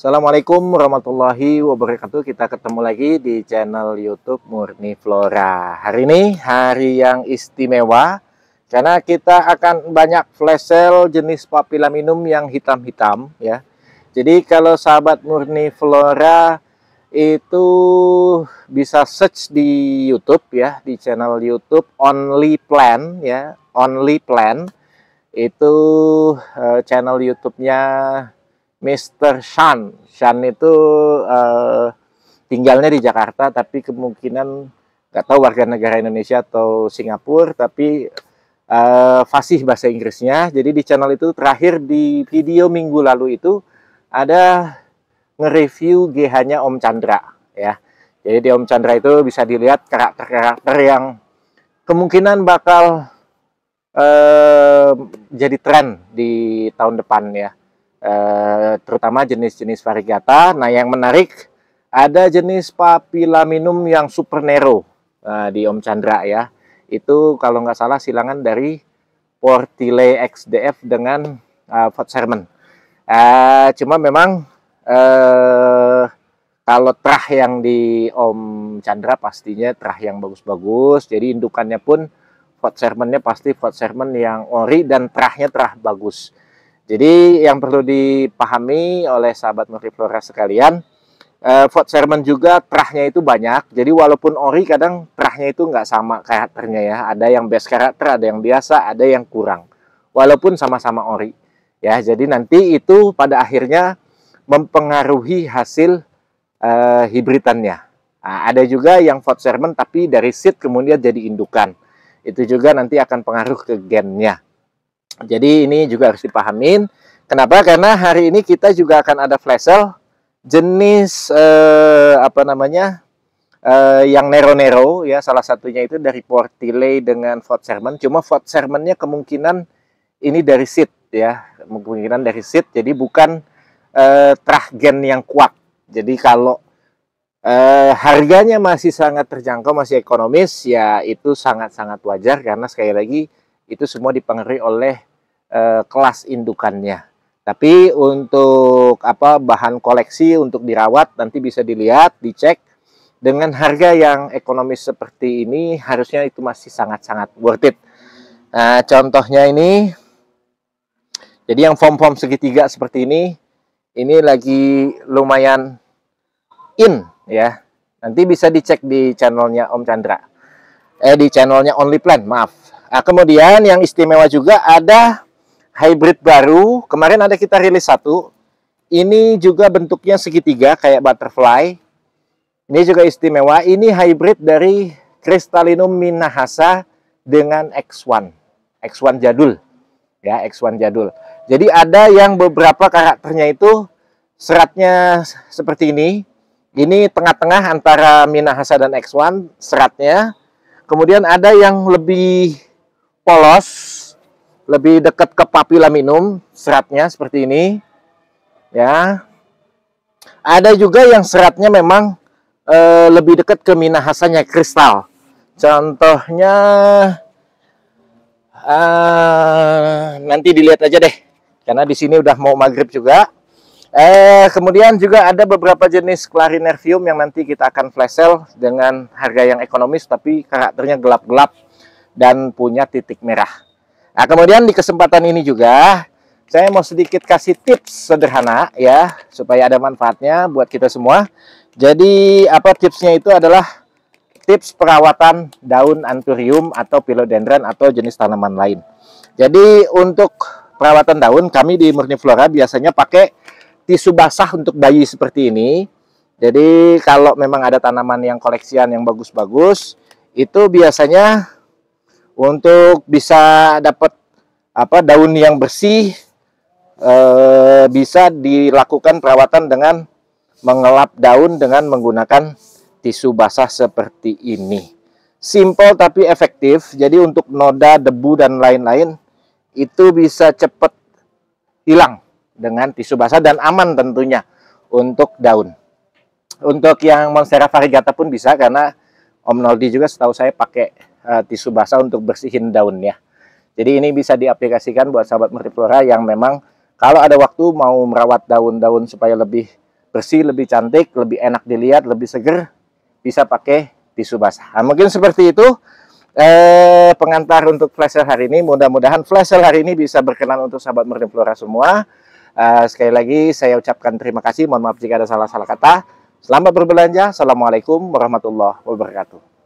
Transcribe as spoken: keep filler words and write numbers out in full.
Assalamualaikum warahmatullahi wabarakatuh. Kita ketemu lagi di channel YouTube Murni Flora. Hari ini hari yang istimewa karena kita akan banyak flash sale jenis papilaminum yang hitam-hitam ya. Jadi kalau sahabat Murni Flora itu bisa search di YouTube ya, di channel YouTube Only Plant ya, Only Plant. Itu uh, channel YouTube-nya Mister Shan. Shan itu uh, tinggalnya di Jakarta, tapi kemungkinan nggak tahu warga negara Indonesia atau Singapura, tapi uh, fasih bahasa Inggrisnya. Jadi di channel itu terakhir di video minggu lalu itu ada nge-review G H-nya Om Chandra ya. Jadi di Om Chandra itu bisa dilihat karakter-karakter yang kemungkinan bakal uh, jadi tren di tahun depan ya. Uh, terutama jenis-jenis variegata. Nah, yang menarik ada jenis papilaminum yang super nero uh, di Om Chandra ya. Itu kalau nggak salah silangan dari Portile X D F dengan uh, Fort Sherman. Uh, cuma memang uh, kalau terah yang di Om Chandra pastinya terah yang bagus-bagus. Jadi indukannya pun Fort Sherman-nya pasti Fort Sherman yang ori dan terahnya terah bagus. Jadi yang perlu dipahami oleh sahabat Murni Flora sekalian, eh, Fort Sherman juga terahnya itu banyak. Jadi walaupun ori kadang terahnya itu nggak sama karakternya ya. Ada yang best karakter, ada yang biasa, ada yang kurang. Walaupun sama-sama ori. Ya, jadi nanti itu pada akhirnya mempengaruhi hasil eh, hibridannya. Nah, ada juga yang Fort Sherman tapi dari seed kemudian jadi indukan. Itu juga nanti akan pengaruh ke gennya. Jadi ini juga harus dipahamin. Kenapa? Karena hari ini kita juga akan ada flash sale jenis eh, apa namanya eh, yang nero-nero ya. Salah satunya itu dari Portile dengan Fort Sherman. Cuma Fort Sherman-nya kemungkinan ini dari seed ya, kemungkinan dari seed. Jadi bukan eh, terah gen yang kuat. Jadi kalau eh, harganya masih sangat terjangkau, masih ekonomis, ya itu sangat-sangat wajar karena sekali lagi itu semua dipengaruhi oleh eh, kelas indukannya. Tapi untuk apa bahan koleksi untuk dirawat nanti bisa dilihat, dicek dengan harga yang ekonomis seperti ini harusnya itu masih sangat-sangat worth it. Nah, contohnya ini, jadi yang form-form segitiga seperti ini, ini lagi lumayan in ya. Nanti bisa dicek di channelnya Om Chandra, eh di channelnya Only Plant, maaf. Nah, kemudian yang istimewa juga ada hybrid baru. Kemarin ada kita rilis satu. Ini juga bentuknya segitiga kayak butterfly. Ini juga istimewa. Ini hybrid dari Crystallinum Minahasa dengan X satu. X satu jadul. Ya, X satu jadul. Jadi ada yang beberapa karakternya itu seratnya seperti ini. Ini tengah-tengah antara Minahasa dan X satu seratnya. Kemudian ada yang lebih polos, lebih dekat ke papilaminum, seratnya seperti ini ya. Ada juga yang seratnya memang e, lebih dekat ke Minahasanya, kristal. Contohnya e, nanti dilihat aja deh, karena di sini udah mau maghrib juga. Eh, kemudian juga ada beberapa jenis Clarinervium yang nanti kita akan flash sale dengan harga yang ekonomis, tapi karakternya gelap-gelap dan punya titik merah. Nah, kemudian di kesempatan ini juga saya mau sedikit kasih tips sederhana ya, supaya ada manfaatnya buat kita semua. Jadi apa tipsnya itu adalah tips perawatan daun anthurium atau philodendron atau jenis tanaman lain. Jadi untuk perawatan daun kami di Murni Flora biasanya pakai tisu basah untuk bayi seperti ini. Jadi kalau memang ada tanaman yang koleksian yang bagus-bagus, itu biasanya untuk bisa dapat apa daun yang bersih, eh, bisa dilakukan perawatan dengan mengelap daun dengan menggunakan tisu basah seperti ini. Simple tapi efektif. Jadi untuk noda, debu dan lain-lain itu bisa cepat hilang dengan tisu basah dan aman tentunya untuk daun. Untuk yang Monstera variegata pun bisa, karena Om Noldi juga setahu saya pakai uh, tisu basah untuk bersihin daunnya. Jadi ini bisa diaplikasikan buat sahabat Murni Flora yang memang kalau ada waktu mau merawat daun-daun supaya lebih bersih, lebih cantik, lebih enak dilihat, lebih seger, bisa pakai tisu basah. Nah, mungkin seperti itu eh, pengantar untuk flash sale hari ini. Mudah-mudahan flash sale hari ini bisa berkenan untuk sahabat Murni Flora semua. Uh, sekali lagi saya ucapkan terima kasih. Mohon maaf jika ada salah-salah kata. Selamat berbelanja. Assalamualaikum warahmatullahi wabarakatuh.